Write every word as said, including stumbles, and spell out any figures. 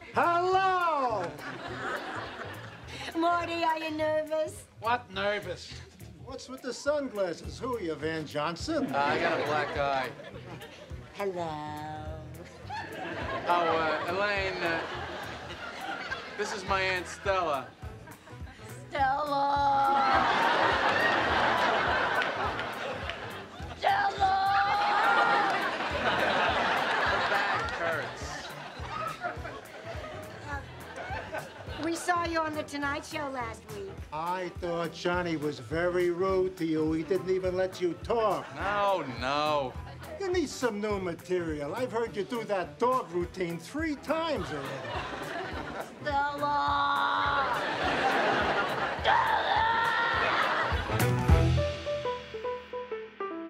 Hello! Marty, are you nervous? What nervous? What's with the sunglasses? Who are you, Van Johnson? Uh, I got a black eye. Hello. Oh, uh, Elaine, uh, this is my Aunt Stella. Stella! Stella! Her back hurts. We saw you on The Tonight Show last week. I thought Johnny was very rude to you. He didn't even let you talk. No, no. You need some new material. I've heard you do that dog routine three times already. Stella!